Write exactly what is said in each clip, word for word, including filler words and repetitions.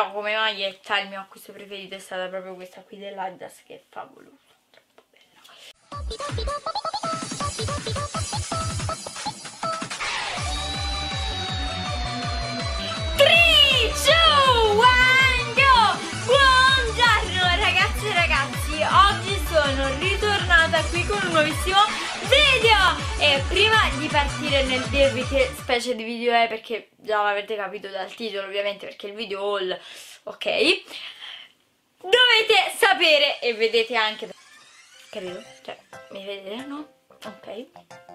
però come maglietta il mio acquisto preferito è stata proprio questa qui dell'Adidas, che è favolosa, troppo bella. tre, due, uno, go! Buongiorno ragazzi e ragazzi, oggi sono ritornata qui con un nuovissimo video e prima di partire nel dirvi che specie di video è, perché già l'avete capito dal titolo ovviamente, perché il video haul, ok, dovete sapere, e vedete anche, credo, cioè mi vedete, no? Ok, mi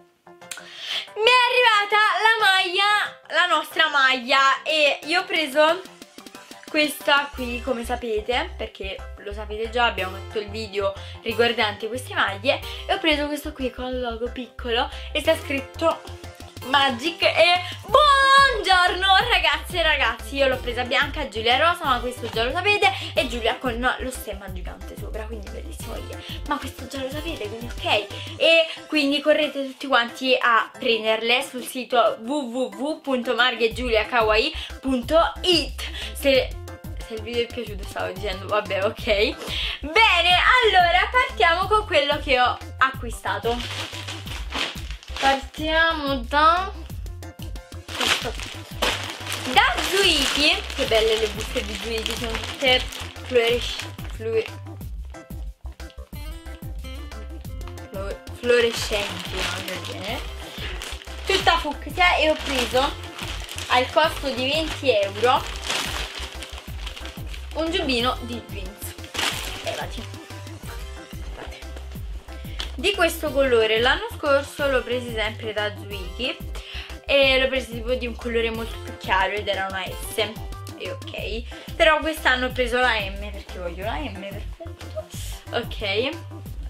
è arrivata la maglia, la nostra maglia, e io ho preso questa qui, come sapete, perché lo sapete già, abbiamo fatto il video riguardante queste maglie, e ho preso questo qui con il logo piccolo e sta scritto Magic e buongiorno ragazze e ragazzi. Io l'ho presa bianca, Giulia rosa, ma questo già lo sapete, e Giulia con lo stemma gigante sopra, quindi bellissimo io. Ma questo già lo sapete, quindi ok. E quindi correte tutti quanti a prenderle sul sito w w w punto marghegiuliakawaii punto it. Se, se il video è piaciuto, stavo dicendo, vabbè, ok. Bene, allora partiamo con quello che ho acquistato. Partiamo da questo qui, da Zuiki. Che belle le buste di Zuiki, sono tutte fluorescenti, flu flu fluorescenti, no? Tutta fucsia, e ho preso al costo di venti euro un giubbino di jeans. Levati. Di questo colore, l'anno scorso l'ho preso sempre da Zuiki e l'ho preso tipo di un colore molto più chiaro ed era una S, e ok, però quest'anno ho preso la M perché voglio la M, perfetto, ok,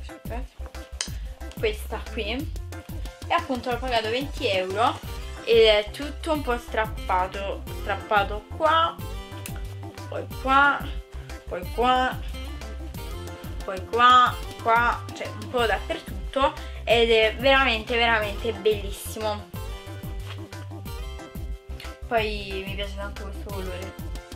questa qui, e appunto l'ho pagato venti euro ed è tutto un po' strappato, strappato qua, poi qua, poi qua, poi qua, qua, cioè un po' dappertutto, ed è veramente veramente bellissimo. Poi mi piace tanto questo colore,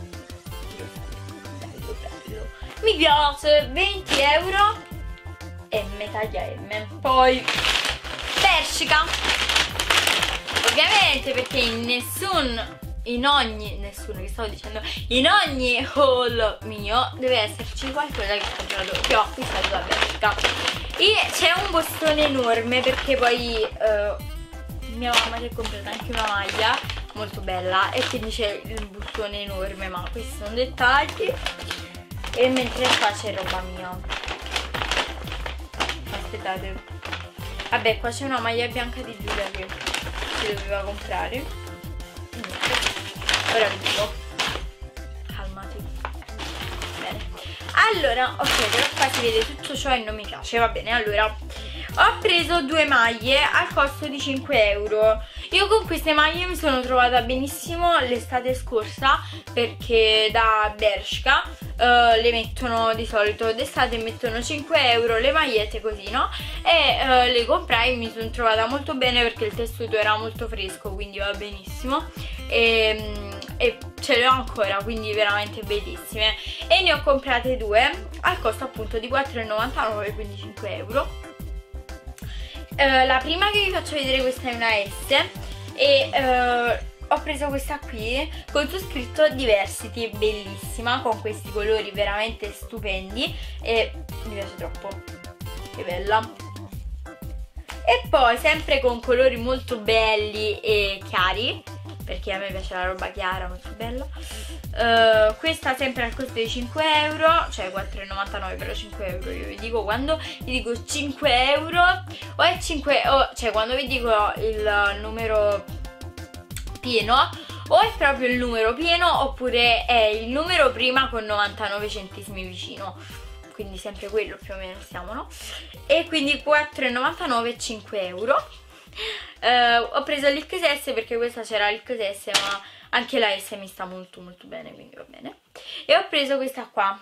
bello bello, mi piace. Venti euro M, taglia M. Poi Bershka, ovviamente, perché in nessun in ogni, nessuno che stavo dicendo, in ogni haul mio deve esserci qualcosa che, comprato, che ho acquistato da Bershka. E c'è un bostone enorme, perché poi eh, mia mamma si è comprata anche una maglia molto bella, e quindi c'è il bostone enorme, ma questi sono dettagli. E mentre qua c'è roba mia, aspettate, vabbè, qua c'è una maglia bianca di Giulia che si doveva comprare. Ora vi dico, calmati. Bene, allora, ok, però qua si vede tutto ciò e non mi piace, va bene. Allora, ho preso due maglie al costo di cinque euro. Io con queste maglie mi sono trovata benissimo l'estate scorsa, perché da Bershka uh, le mettono di solito d'estate, mettono cinque euro le magliette così, no? E uh, le comprai e mi sono trovata molto bene, perché il tessuto era molto fresco, quindi va benissimo. E, e ce le ho ancora, quindi veramente bellissime, e ne ho comprate due al costo appunto di quattro e novantanove, quindi cinque euro. Uh, la prima che vi faccio vedere, questa è una S, e uh, ho preso questa qui con su scritto Diversity, bellissima, con questi colori veramente stupendi, e mi piace troppo, che bella. E poi sempre con colori molto belli e chiari, perché a me piace la roba chiara, molto bella. Uh, questa sempre al costo di cinque euro, cioè quattro e novantanove, però cinque euro. Io vi dico, quando vi dico cinque euro, o è cinque, o, cioè quando vi dico il numero pieno, o è proprio il numero pieno, oppure è il numero prima con novantanove centesimi vicino, quindi sempre quello più o meno siamo, no? E quindi quattro e novantanove e cinque euro. Uh, ho preso l'X S perché questa c'era l'X S, ma anche la S mi sta molto molto bene, quindi va bene. E ho preso questa qua,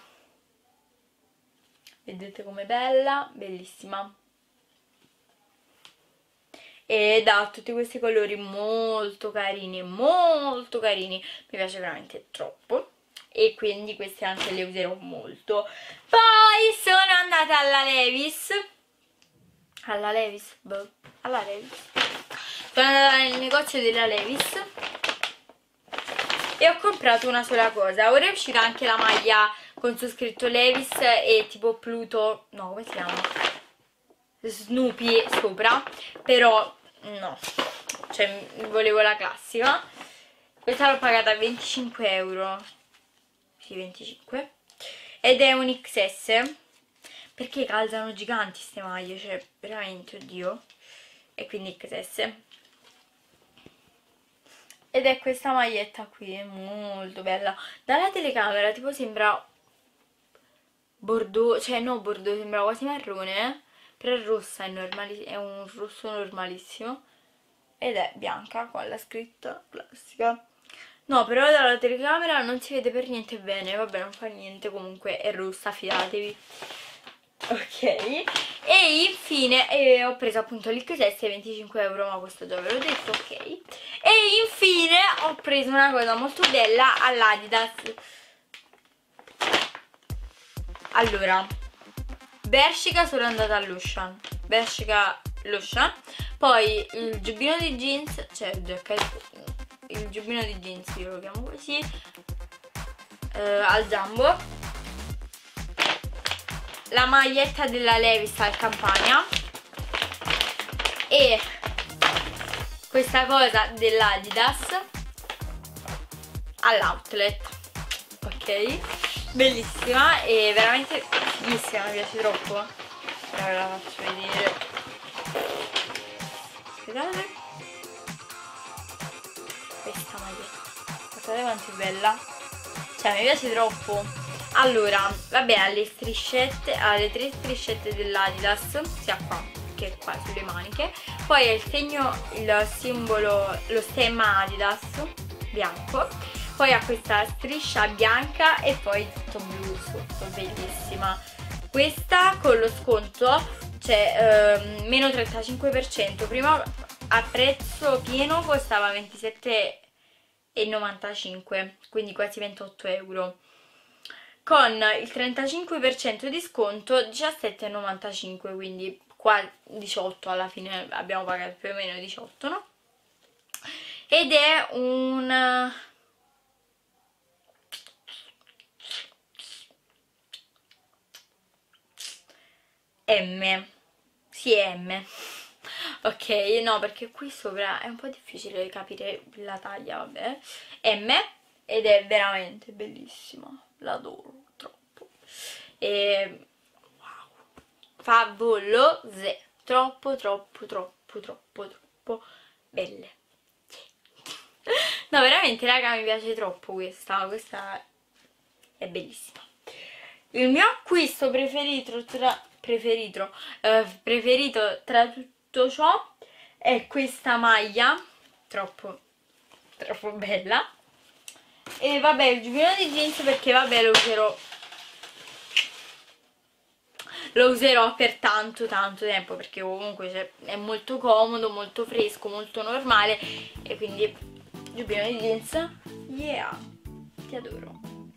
vedete com'è bella, bellissima, ed ha tutti questi colori molto carini, molto carini, mi piace veramente troppo. e quindi queste anche le userò molto. Poi sono andata alla Levi's, alla Levi's, boh, alla Levi's, sono andata nel negozio della Levi's e ho comprato una sola cosa. Ora è uscita anche la maglia con su scritto Levi's e tipo Pluto, no, come si chiama? Snoopy sopra, però no, cioè volevo la classica. Questa l'ho pagata venticinque euro, sì, venticinque, ed è un X S, perché calzano giganti queste maglie, cioè veramente, oddio, e quindi X S. Ed è questa maglietta qui, è molto bella. Dalla telecamera tipo sembra bordeaux, cioè no bordeaux, sembra quasi marrone, però è rossa, è, normali è un rosso normalissimo. Ed è bianca con la scritta classica. No, però dalla telecamera non si vede per niente bene, vabbè, non fa niente, comunque è rossa, fidatevi. Ok, e infine eh, ho preso appunto l'X S venticinque euro, ma questo già ve l'ho detto, ok. E infine ho preso una cosa molto bella all'Adidas. Allora, Bershka sono andata all'Ocean, Bershka l'Ocean, poi il giubbino di jeans, cioè il giacchetto, il giubbino di jeans io lo chiamo così, eh, al Jumbo, la maglietta della Levi's al Campania e questa cosa dell'Adidas all'Outlet, ok? Bellissima e veramente bellissima, mi piace troppo. Ora ve la faccio vedere. Aspettate, questa maglietta, guardate quanto è bella, cioè mi piace troppo. Allora, vabbè, alle striscette, alle tre striscette dell'Adidas, sia qua che qua sulle maniche, poi è il segno, il simbolo, lo stemma Adidas bianco, poi ha questa striscia bianca e poi tutto blu sotto, bellissima. Questa con lo sconto c'è ehm, meno trentacinque per cento, prima a prezzo pieno costava ventisette e novantacinque, quindi quasi ventotto euro. Con il trentacinque per cento di sconto diciassette e novantacinque, quindi qua diciotto, alla fine abbiamo pagato più o meno diciotto, no? Ed è un M, sì, è M, ok, no, perché qui sopra è un po' difficile capire la taglia, vabbè, M, ed è veramente bellissima, l'adoro troppo, e wow, favolose, troppo troppo troppo troppo troppo belle, no, veramente raga, mi piace troppo questa, questa è bellissima. Il mio acquisto preferito tra, preferito, eh, preferito tra tutto ciò è questa maglia, troppo, troppo bella. E vabbè, il giubbino di jeans perché vabbè lo userò, lo userò per tanto tanto tempo, perché comunque cioè, è molto comodo, molto fresco, molto normale, e quindi giubbino di jeans, yeah, ti adoro.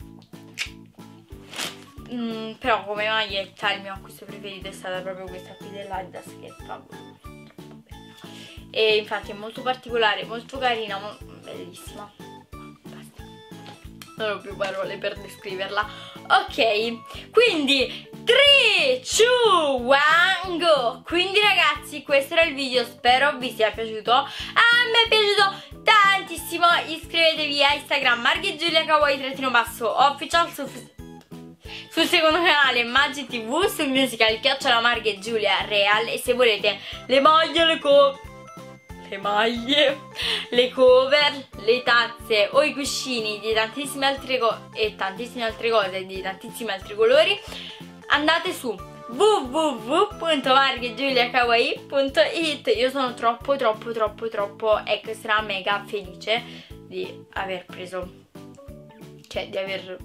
Mm, però come maglietta il mio acquisto preferito è stata proprio questa qui dell'Adidas, che è favolosa, troppo bella, e infatti è molto particolare, molto carina, mo bellissima, basta, non ho più parole per descriverla. Ok, quindi tre, due, uno, go! Quindi ragazzi, questo era il video, spero vi sia piaciuto, a me è piaciuto tantissimo. Iscrivetevi a Instagram marghegiulia kawaii trattino basso official, su sul secondo canale Magic T V, sul musical chiocciola Marghegiulia Real, e se volete le maglie, le co le maglie, le cover, le tazze o i cuscini di tantissime altre cose e tantissime altre cose di tantissimi altri colori, andate su w w w punto marghegiulia kawaii punto it. Io sono troppo troppo troppo troppo extra mega felice di aver preso, cioè di aver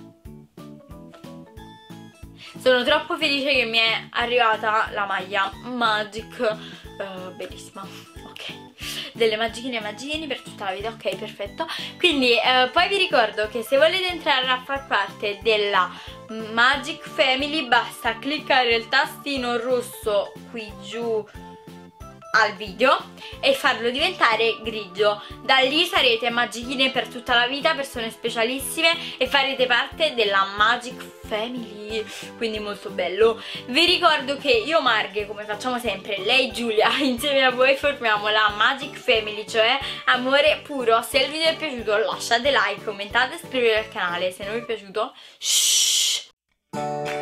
sono troppo felice che mi è arrivata la maglia Magic, uh, bellissima, ok, delle magichine e magichini per tutta la vita. Ok, perfetto. Quindi eh, poi vi ricordo che se volete entrare a far parte della Magic Family basta cliccare il tastino rosso qui giù al video e farlo diventare grigio. Da lì sarete magichine per tutta la vita, persone specialissime, e farete parte della Magic Family, quindi molto bello. Vi ricordo che io Marghe, come facciamo sempre, lei Giulia, insieme a voi formiamo la Magic Family, cioè amore puro. Se il video è piaciuto lasciate like, commentate e iscrivetevi al canale. Se non vi è piaciuto shh.